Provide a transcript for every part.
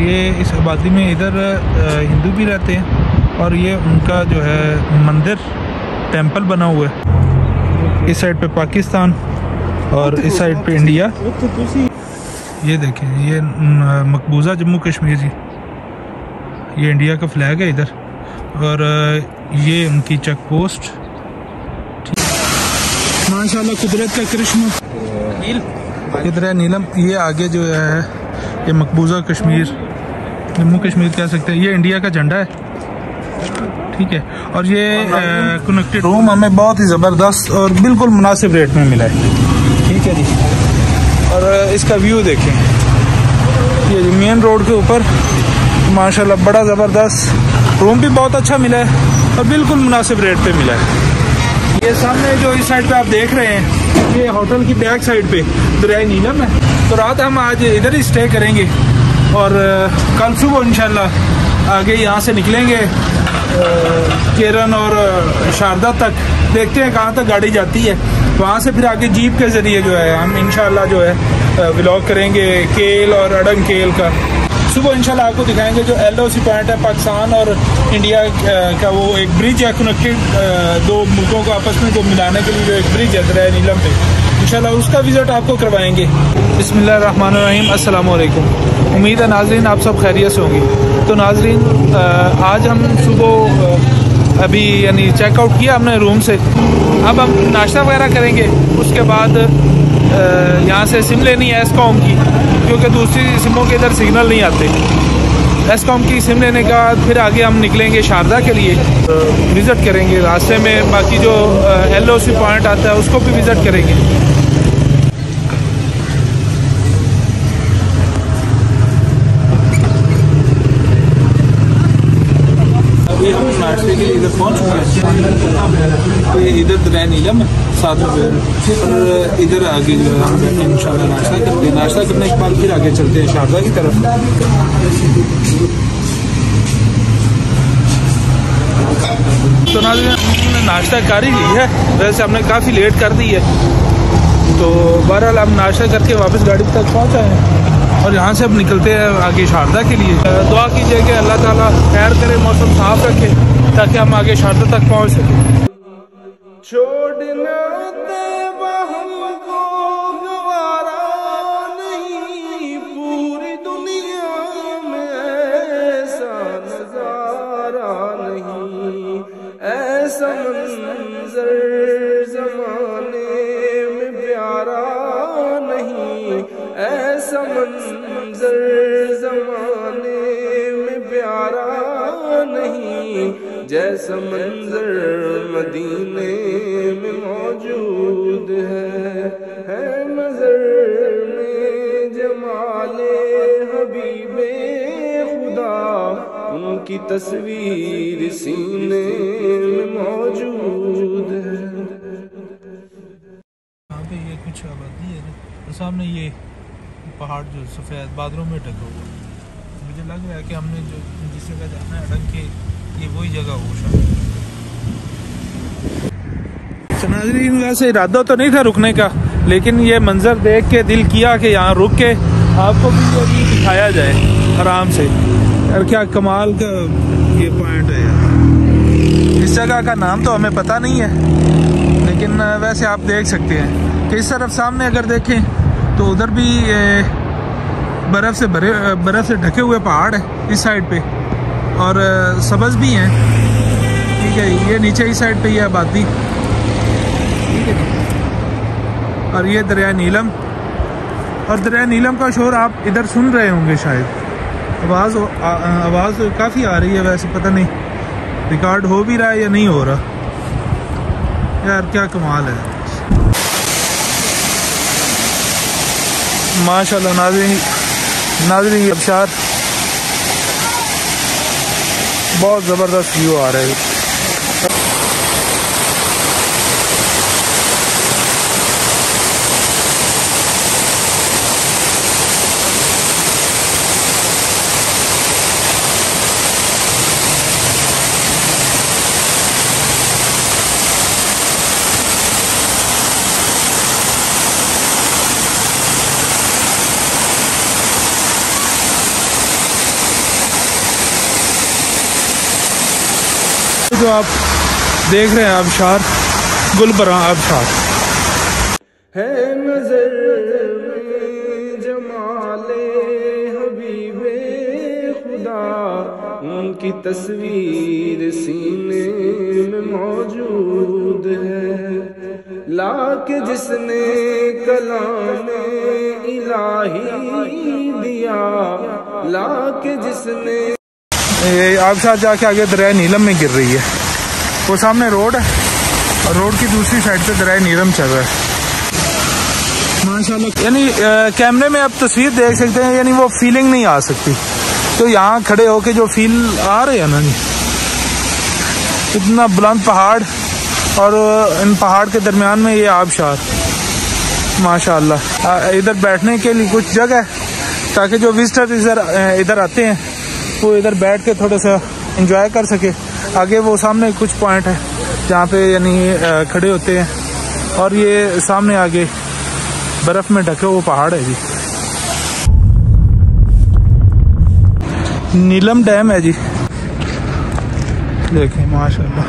ये इस आबादी में इधर हिंदू भी रहते हैं और ये उनका जो है मंदिर टेंपल बना हुआ है। इस साइड पे पाकिस्तान और इस साइड पे इंडिया। ये देखें, ये मकबूजा जम्मू कश्मीर जी, ये इंडिया का फ्लैग है इधर, और ये उनकी चेक पोस्ट। माशाल्लाह कुदरत का करिश्मा। इधर है नीलम, ये आगे जो है ये मकबूजा कश्मीर, जम्मू कश्मीर कह सकते हैं। ये इंडिया का झंडा है, ठीक है। और ये कनेक्टेड रूम हमें बहुत ही ज़बरदस्त और बिल्कुल मुनासिब रेट में मिला है, ठीक है जी। और इसका व्यू देखें, ये मेन रोड के ऊपर माशाल्लाह बड़ा ज़बरदस्त रूम भी बहुत अच्छा मिला है और बिल्कुल मुनासिब रेट पे मिला है। ये सामने जो इस साइड पे आप देख रहे हैं, ये होटल की बैक साइड पे दरिया नीलम है। तो रात हम आज इधर ही स्टे करेंगे और कल सुबह इंशाल्लाह आगे यहाँ से निकलेंगे केरन और शारदा तक। देखते हैं कहाँ तक गाड़ी जाती है, वहाँ से फिर आगे जीप के ज़रिए जो है हम इंशाल्लाह जो है व्लॉग करेंगे केल और अडंग केल का। सुबह इंशाल्लाह आपको दिखाएंगे जो LOC पॉइंट है पाकिस्तान और इंडिया का, वो एक ब्रिज है कनेक्टेड दो मुल्कों को आपस में को मिलाने के लिए, जो एक ब्रिज है दरिया नीलम पे, इंशाल्लाह उसका विजिट आपको करवाएंगे। बिस्मिल्लाहिर्रहमानिर्रहीम, अस्सलाम वालेकुम। उम्मीद है नाजरीन आप सब खैरियत से होंगी। तो नाजरीन आज हम सुबह अभी यानी चेकआउट किया हमने रूम से, अब हम नाश्ता वगैरह करेंगे। उसके बाद यहाँ से सिम लेनी है एसकॉम की, क्योंकि दूसरी सिमों के इधर सिग्नल नहीं आते। एसकॉम की सिम लेने के बाद फिर आगे हम निकलेंगे शारदा के लिए, विज़िट करेंगे। रास्ते में बाकी जो LOC पॉइंट आता है उसको भी विज़िट करेंगे। अभी हम नाश्ते के लिए इधर पहुँच चुके हैं। तो इधर दरिया नीलम है साथ में, और इधर आगे जो है हम इंशाल्लाह नाश्ता करते हैं। नाश्ता करने के बाद फिर आगे चलते हैं शारदा की तरफ। तो नाज़रीन हमने नाश्ता कर ही ली है, वैसे हमने काफ़ी लेट कर दी है। तो बहरहाल हम नाश्ता करके वापस गाड़ी तक पहुँच आए हैं और यहाँ से अब निकलते हैं आगे शारदा के लिए। दुआ कीजिए कि अल्लाह ताला खैर करे, मौसम साफ रखे ताकि हम आगे शारदा तक पहुँच सकें। छोड़ना हमको गवारा नहीं, पूरी दुनिया में ऐसा नजारा नहीं, ऐसा मंजर जमाने में प्यारा नहीं, ऐसा मंजर जमाने में प्यारा नहीं, जैसा मंजर मदीने में मौजूद है नजर में जमाले हबीबे खुदा, उनकी तस्वीर सीने में मौजूद है। यहाँ पे ये कुछ आबादी है और सामने ये पहाड़ जो सफ़ेद बादलों में ढका हुआ है। मुझे लग रहा है कि हमने जो जिस जगह जाना है अडंग के, ये वही जगह हो शायद। नाज़रीन वैसे इरादा तो नहीं था रुकने का, लेकिन ये मंजर देख के दिल किया कि यहाँ रुक के आपको भी ये भी दिखाया जाए आराम से। यार क्या कमाल का ये पॉइंट है यार। इस जगह का नाम तो हमें पता नहीं है, लेकिन वैसे आप देख सकते हैं कि इस तरफ सामने अगर देखें तो उधर भी बर्फ़ से ढके हुए पहाड़ है इस साइड पे, और सब्ज़ भी हैं, ठीक है। ये नीचे इस साइड पे ये आबादी, ठीक है। और ये दरिया नीलम, और दरिया नीलम का शोर आप इधर सुन रहे होंगे शायद। आवाज़ तो काफ़ी आ रही है, वैसे पता नहीं रिकॉर्ड हो भी रहा है या नहीं हो रहा। यार क्या कमाल है माशाल्लाह। नाज़रीन अबशार बहुत ज़बरदस्त व्यू आ रहा है। जो आप देख रहे हैं आबशार, गुलबरा आबशार है नजर में जमाले हबीबे खुदा, उनकी तस्वीर सीने में मौजूद है, लाके जिसने कलामे इलाही दिया, लाके जिसने। आबशार जाके आगे दरिया नीलम में गिर रही है। वो सामने रोड है और रोड की दूसरी साइड पे दरिया नीलम चल रहा है माशाल्लाह। यानी कैमरे में आप तस्वीर देख सकते हैं, यानी वो फीलिंग नहीं आ सकती। तो यहाँ खड़े होके जो फील आ रहे हैं ना जी, इतना बुलंद पहाड़ और इन पहाड़ के दरमियान में ये आबशार माशाल्लाह। इधर बैठने के लिए कुछ जगह है ताकि जो विजिटर इधर आते हैं वो इधर बैठ के थोड़ा सा एंजॉय कर सके। आगे वो सामने कुछ पॉइंट है जहाँ पे यानी खड़े होते हैं, और ये सामने आगे बर्फ में ढके वो पहाड़ है जी। नीलम डैम है जी, देखें माशाल्लाह।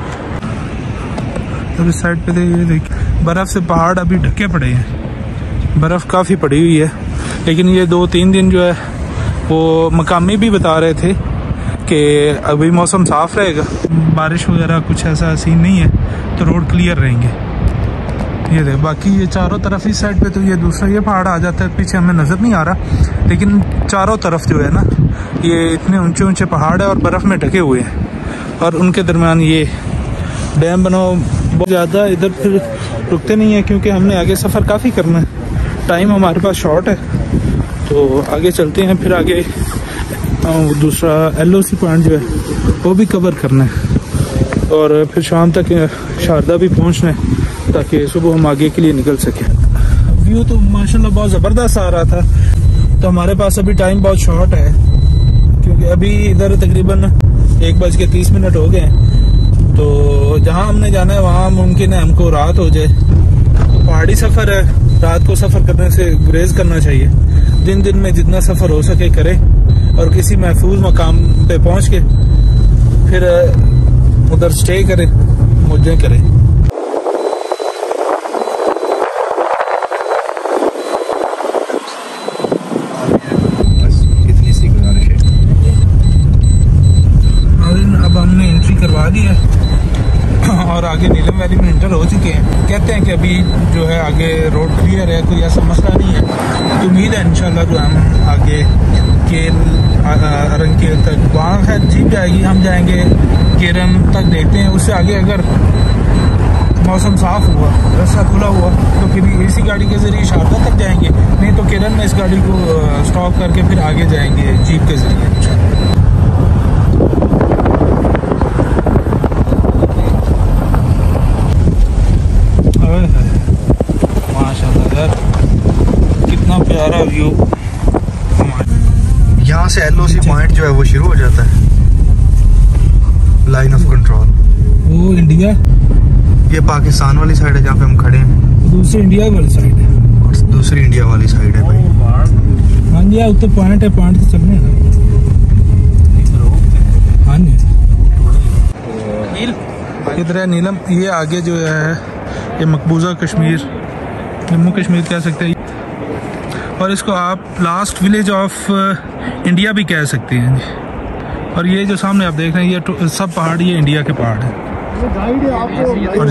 तो इस साइड पे ये देखिए बर्फ से पहाड़ अभी ढके पड़े हैं, बर्फ काफ़ी पड़ी हुई है। लेकिन ये 2-3 दिन जो है वो मकामी भी बता रहे थे कि अभी मौसम साफ रहेगा, बारिश वगैरह कुछ ऐसा सीन नहीं है, तो रोड क्लियर रहेंगे। ये देख, बाकी ये चारों तरफ इस साइड पे तो ये दूसरा ये पहाड़ आ जाता है, पीछे हमें नज़र नहीं आ रहा, लेकिन चारों तरफ जो है ना ये इतने ऊंचे ऊंचे पहाड़ है और बर्फ़ में ढके हुए हैं, और उनके दरमियान ये डैम बना बहुत ज़्यादा। इधर फिर रुकते नहीं है क्योंकि हमने आगे सफ़र काफ़ी करना है, टाइम हमारे पास शॉर्ट है, तो आगे चलते हैं। फिर आगे दूसरा LOC पॉइंट जो है वो भी कवर करना है, और फिर शाम तक शारदा भी पहुंचना है ताकि सुबह हम आगे के लिए निकल सकें। व्यू तो माशाल्लाह बहुत ज़बरदस्त आ रहा था। तो हमारे पास अभी टाइम बहुत शॉर्ट है क्योंकि अभी इधर तकरीबन 1:30 हो गए हैं। तो जहाँ हमने जाना है वहाँ मुमकिन है हमको रात हो जाए। तो पहाड़ी सफ़र है, रात को सफ़र करने से गुरेज करना चाहिए। दिन में जितना सफ़र हो सके करे, और किसी महफूज मकाम पे पहुँच के फिर उधर स्टे करें, मौजें करें। इतनी सी गुजारिश है। अब हमने एंट्री करवा दी है और आगे नीलम वैली में इंटर हो चुके हैं। कहते हैं कि अभी जो है आगे रोड क्लियर है, कोई ऐसा मसला नहीं है। तो उम्मीद है इंशाल्लाह जो हम आगे केल रंगकेल तक, वहाँ है जीप जाएगी, हम जाएंगे केरन तक, देखते हैं। उससे आगे अगर मौसम साफ हुआ, रास्ता खुला हुआ, तो फिर इसी गाड़ी के ज़रिए शारदा तक जाएंगे, नहीं तो केरन में इस गाड़ी को स्टॉप करके फिर आगे जाएंगे जीप के ज़रिए इंशाल्लाह। माशाल्लाह यार कितना प्यारा व्यू। यहाँ से LOC पॉइंट जो है वो शुरू हो जाता है, लाइन ऑफ कंट्रोल। वो इंडिया, ये पाकिस्तान वाली साइड है जहाँ पे हम खड़े हैं, दूसरी इंडिया वाली साइड है, और दूसरी इंडिया वाली साइड है भाई। हाँ जी, उत्तर पॉइंट है, पॉइंट से चलने हैं। हाँ जी, इधर है नीलम। ये आगे जो है ये मकबूजा कश्मीर, जम्मू कश्मीर कह सकते हैं, और इसको आप लास्ट विलेज ऑफ इंडिया भी कह सकते हैं जी। और ये जो सामने आप देख रहे हैं ये सब पहाड़, ये इंडिया के पहाड़ हैं। और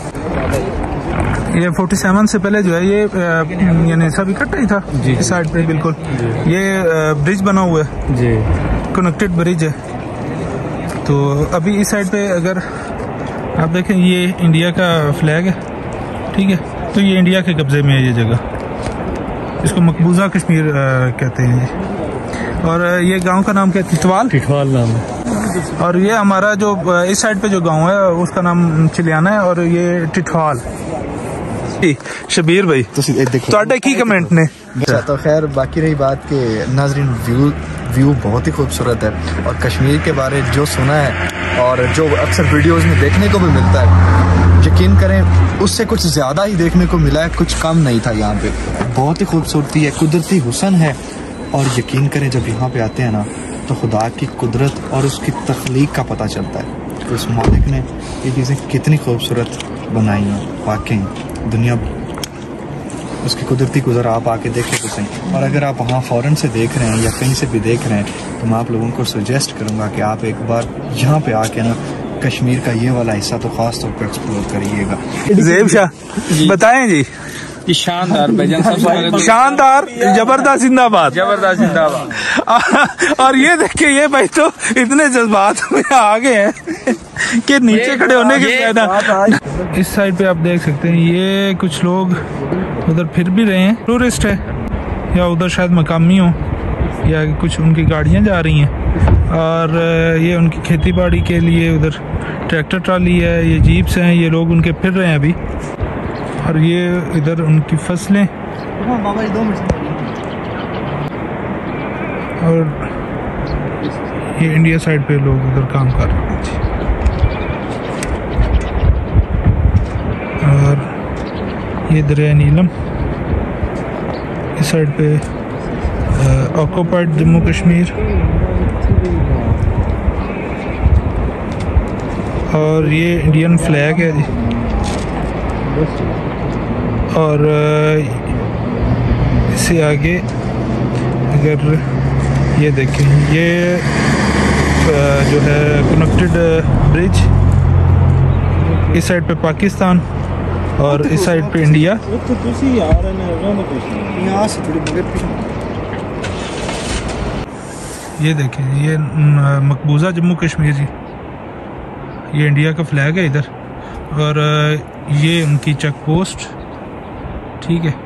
ये 47 से पहले जो है ये यानी सब इकट्ठा ही था इस साइड पे बिल्कुल। ये ब्रिज बना हुआ है जी, कनेक्टेड ब्रिज है। तो अभी इस साइड पे अगर आप देखें ये इंडिया का फ्लैग है, ठीक है। तो ये इंडिया के कब्जे में है ये जगह, इसको मकबूजा कश्मीर कहते हैं जी। और ये गांव का नाम क्या है? टिठवाल नाम है। और ये हमारा जो इस साइड पे जो गांव है उसका नाम चिलियाना है, और ये टिठवाल। शबीर भाई ਤੁਹਾਡੇ ਕੀ कमेंट ने? तो खैर बाकी रही बात कि नाजरीन व्यू बहुत ही खूबसूरत है, और कश्मीर के बारे जो सुना है और जो अक्सर वीडियोस में देखने को भी मिलता है, यकीन करें उससे कुछ ज़्यादा ही देखने को मिला है, कुछ कम नहीं था। यहाँ पे बहुत ही खूबसूरती है, कुदरती हुस्न है, और यकीन करें जब यहाँ पे आते हैं ना तो खुदा की कुदरत और उसकी तख्लीक का पता चलता है। उस मालिक ने ये चीज़ें कितनी खूबसूरत बनाई हैं। वाकई दुनिया उसकी कुदरती गुजर आप आके देखें तो सही। और अगर आप वहाँ फ़ौरन से देख रहे हैं या कहीं से भी देख रहे हैं तो मैं आप लोगों को सजेस्ट करूँगा कि आप एक बार यहाँ पे आके ना कश्मीर का ये वाला हिस्सा तो ख़ास तौर पर एक्सप्लोर करिएगा। ज़ेब शाह बताएं जी। शानदार भाईजान, सबसे शानदार, जबरदस्त, जिंदाबाद, जबरदस्त जिंदाबाद। और ये देखिए ये भाई तो इतने जज्बात में आ गए हैं कि नीचे खड़े होने के बजाय इस साइड पे आप देख सकते हैं ये कुछ लोग उधर फिर भी रहे हैं। टूरिस्ट है या उधर शायद मकामी हो या कुछ उनकी गाड़ियां जा रही हैं और ये उनकी खेती बाड़ी के लिए उधर ट्रैक्टर ट्राली है, ये जीप्स हैं, ये लोग उनके फिर रहे हैं अभी। और ये इधर उनकी फसलें और ये इंडिया साइड पे लोग उधर काम कर रहे हैं। और ये दरिया नीलम इस साइड पे ऑक्यूपाइड जम्मू कश्मीर। और ये इंडियन फ्लैग है जी। और इससे आगे अगर ये देखें ये जो है कनेक्टेड ब्रिज, इस साइड पे पाकिस्तान और इस साइड पे इंडिया। ये देखें ये मकबूजा जम्मू कश्मीर जी, ये इंडिया का फ्लैग है इधर। और ये उनकी चेक पोस्ट, ठीक है,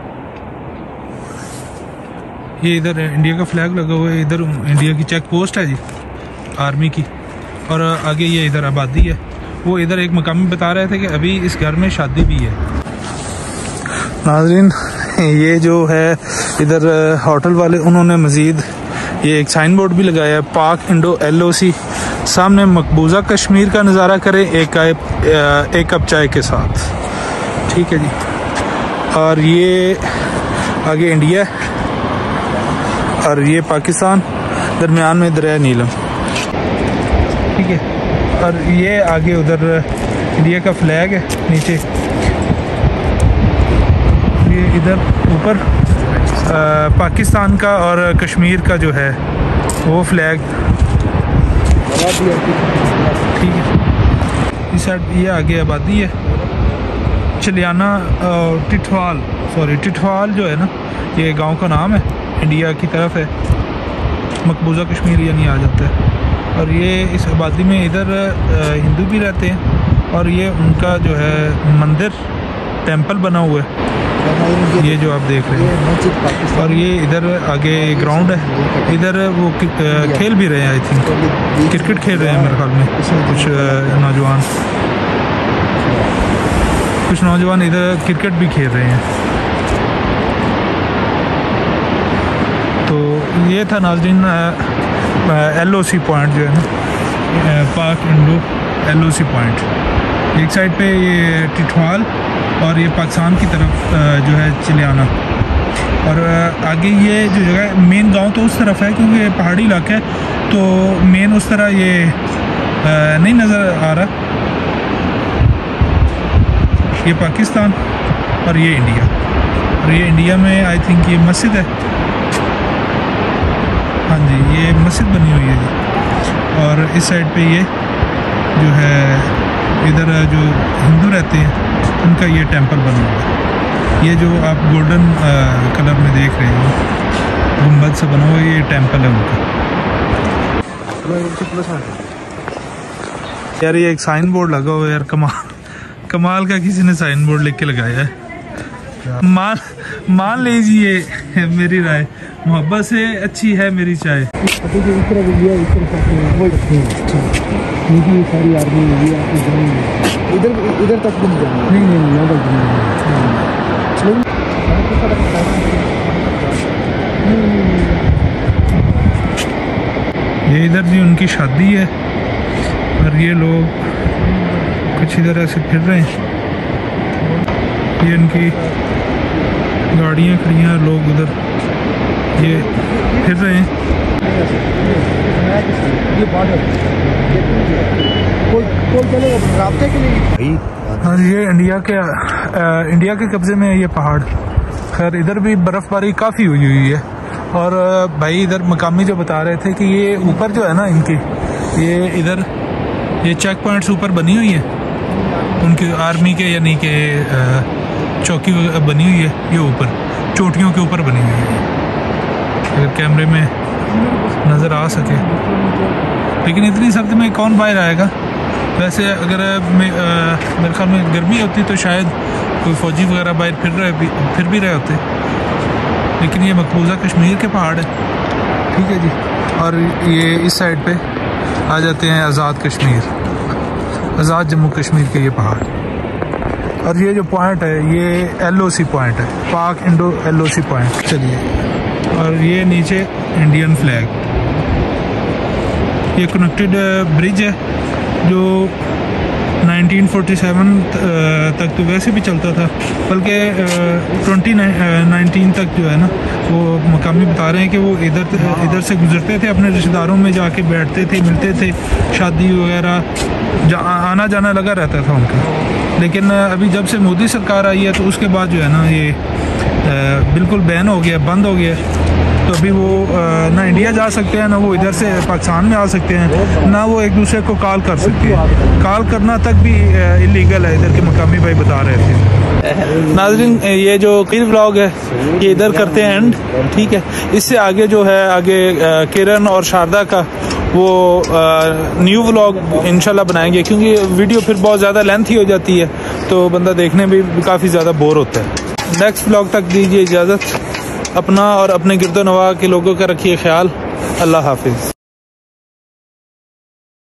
ये इधर इंडिया का फ्लैग लगा हुआ है, इधर इंडिया की चेक पोस्ट है जी आर्मी की। और आगे ये इधर आबादी है। वो इधर एक मकामी बता रहे थे कि अभी इस घर में शादी भी है। नाज़रीन ये जो है इधर होटल वाले उन्होंने मज़ीद ये एक साइन बोर्ड भी लगाया है, पाक इंडो LOC। सामने मकबूजा कश्मीर का नज़ारा करें एक कप चाय के साथ, ठीक है जी। और ये आगे इंडिया और ये पाकिस्तान, दरमियान में दरिया नीलम, ठीक है। और ये आगे उधर इंडिया का फ्लैग है नीचे, ये इधर ऊपर पाकिस्तान का और कश्मीर का जो है वो फ्लैग, ठीक है। इस साइड ये आगे आबादी है, चलियाना टिठवाल जो है ना, ये गांव का नाम है, इंडिया की तरफ है, मकबूजा कश्मीर यानी आ जाता है। और ये इस आबादी में इधर हिंदू भी रहते हैं और ये उनका जो है मंदिर टेंपल बना हुआ है, ये जो आप देख रहे हैं। और ये इधर आगे ग्राउंड है, इधर वो खेल भी रहे हैं, आई थिंक क्रिकेट खेल रहे हैं मेरे ख्याल में कुछ नौजवान इधर क्रिकेट भी खेल रहे हैं। तो ये था नाज़रीन LOC पॉइंट जो है ना, पाक इंडो LOC पॉइंट। एक साइड पे ये टिठवाल और ये पाकिस्तान की तरफ जो है चिलियाना। और आगे ये जो जगह मेन गांव तो उस तरफ है क्योंकि पहाड़ी इलाका है, तो मेन उस तरह ये नहीं नज़र आ रहा। ये पाकिस्तान और ये इंडिया। और ये इंडिया में आई थिंक ये मस्जिद है, हाँ जी ये मस्जिद बनी हुई है जी। और इस साइड पे ये जो है इधर जो हिंदू रहते हैं उनका ये टेंपल बना हुआ है। ये जो आप गोल्डन कलर में देख रहे हो गुंबद से बना हुआ ये टेंपल है उनका। यार ये एक साइन बोर्ड लगा हुआ है यार, कमाल का किसी ने साइन बोर्ड लिख के लगाया है। मान लीजिए मेरी राय, मोहब्बत से अच्छी है मेरी चाय। सारी आर्मी इधर तक ये इधर जी उनकी शादी है और ये लोग कुछ इधर ऐसे फिर रहे हैं। ये इनकी गाड़ियाँ खड़ी हैं, लोग उधर ये फिर रहे हैं। ये रास्ते के लिए। और ये इंडिया के कब्जे में है ये पहाड़। खैर इधर भी बर्फबारी काफ़ी हुई है। और भाई इधर मकामी जो बता रहे थे कि ये ऊपर जो है ना इनकी, ये इधर ये चेक पॉइंट्स ऊपर बनी हुई है उनकी आर्मी के, यानी कि चौकी बनी हुई है ये ऊपर चोटियों के ऊपर बनी हुई है, अगर कैमरे में नज़र आ सके। लेकिन इतनी सर्दी में कौन बाहर आएगा। वैसे अगर मेरे ख्याल में गर्मी होती तो शायद कोई फ़ौजी वगैरह बाहर फिर भी रहे होते। लेकिन ये मकबूजा कश्मीर के पहाड़ है, ठीक है जी। और ये इस साइड पे आ जाते हैं आज़ाद कश्मीर, आज़ाद जम्मू कश्मीर के ये पहाड़। और ये जो पॉइंट है ये LOC पॉइंट है, पाक इंडो LOC पॉइंट। चलिए, और ये नीचे इंडियन फ्लैग। ये कनेक्टेड ब्रिज है जो 1947 तक तो वैसे भी चलता था, बल्कि 2019 तक जो है ना वो मकामी बता रहे हैं कि वो इधर से गुजरते थे, अपने रिश्तेदारों में जाके बैठते थे, मिलते थे, शादी वगैरह आना जाना लगा रहता था उनका। लेकिन अभी जब से मोदी सरकार आई है तो उसके बाद जो है ना ये बिल्कुल बैन हो गया, बंद हो गया। तो अभी वो ना इंडिया जा सकते हैं, ना वो इधर से पाकिस्तान में आ सकते हैं, ना वो एक दूसरे को कॉल कर सकते हैं। कॉल करना तक भी इलीगल है, इधर के मकामी भाई बता रहे थे। नाज़रीन, ये जो क्लिप व्लॉग है ये इधर करते हैं एंड, ठीक है। इससे आगे जो है आगे किरण और शारदा का वो न्यू व्लॉग इंशाल्लाह बनाएंगे, क्योंकि वीडियो फिर बहुत ज़्यादा लेंथी हो जाती है तो बंदा देखने में भी काफ़ी ज़्यादा बोर होता है। नेक्स्ट व्लॉग तक दीजिए इजाज़त। अपना और अपने गिरदो नवा के लोगों का रखिए ख्याल। अल्लाह हाफिज़।